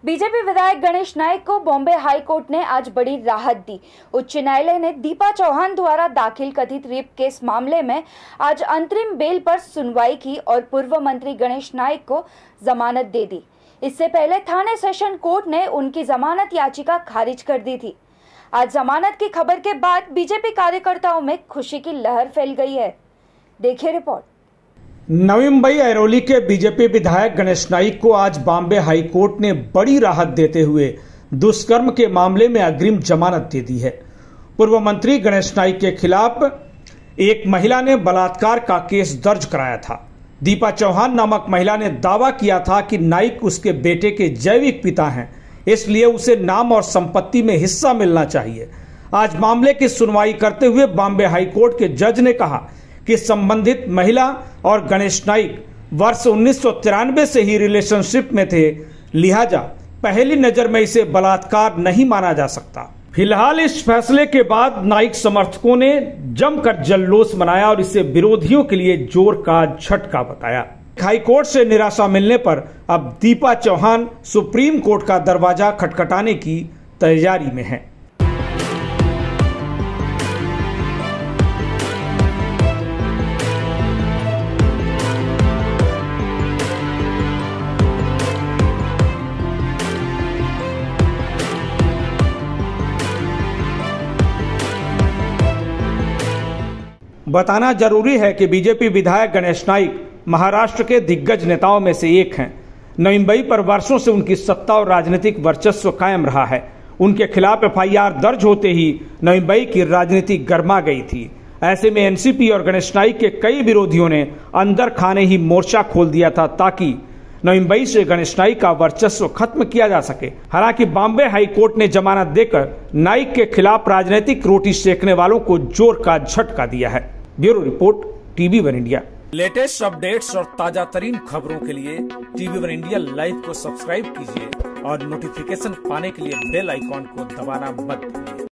BJP विधायक गणेश नाइक को Bombay high court ने आज बड़ी राहत दी। उच्च न्यायालय ने दीपा चौहान द्वारा दाखिल कथित रेप केस मामले में आज अंतरिम बेल पर सुनवाई की और पूर्व मंत्री गणेश नाइक को जमानत दे दी। इससे पहले थाने सेशन कोर्ट ने उनकी जमानत याचिका खारिज कर दी थी। आज जमानत की खबर के बाद बीजेपी कार्यकर्ताओं में खुशी की लहर फैल गई है। देखिए रिपोर्ट। नवी मुंबई अरौली के बीजेपी विधायक गणेश नाइक को आज बॉम्बे हाई कोर्ट ने बड़ी राहत देते हुए दुष्कर्म के मामले में अग्रिम जमानत दे दी है। पूर्व मंत्री गणेश नाइक के खिलाफ एक महिला ने बलात्कार का केस दर्ज कराया था। दीपा चौहान नामक महिला ने दावा किया था कि नाइक उसके बेटे के जैविक पिता हैं, इसलिए उसे नाम और संपत्ति में हिस्सा मिलना चाहिए। आज मामले की सुनवाई करते हुए बॉम्बे हाई कोर्ट के जज ने कहा कि संबंधित महिला और गणेश नाइक वर्ष 1993 से ही रिलेशनशिप में थे, लिहाजा पहली नजर में इसे बलात्कार नहीं माना जा सकता। फिलहाल इस फैसले के बाद नाइक समर्थकों ने जमकर जल्लोष मनाया और इसे विरोधियों के लिए जोर का झटका बताया। हाई कोर्ट से निराशा मिलने पर अब दीपा चौहान सुप्रीम कोर्ट का दरवाजा खटखटाने की तैयारी में है। बताना जरूरी है कि बीजेपी विधायक गणेश नाइक महाराष्ट्र के दिग्गज नेताओं में से एक हैं। नवी मुंबई पर वर्षों से उनकी सत्ता और राजनीतिक वर्चस्व कायम रहा है। उनके खिलाफ एफआईआर दर्ज होते ही नवी मुंबई की राजनीति गर्मा गई थी। ऐसे में एनसीपी और गणेश नाइक के कई विरोधियों ने अंदर खाने ही मोर्चा खोल दिया था ताकि नवी मुंबई से गणेश नाइक का वर्चस्व खत्म किया जा सके। हालांकि बॉम्बे हाई कोर्ट ने जमानत देकर नाइक के खिलाफ राजनीतिक रोटी सेकने वालों को जोर का झटका दिया है। Bureau report, TV1 India. Latest updates और ताजा तरीन खबरों के लिए TV1 इंडिया लाइव को सब्सक्राइब कीजिए और नोटिफिकेशन पाने के लिए बेल आइकॉन को दबाना मत भूलिए।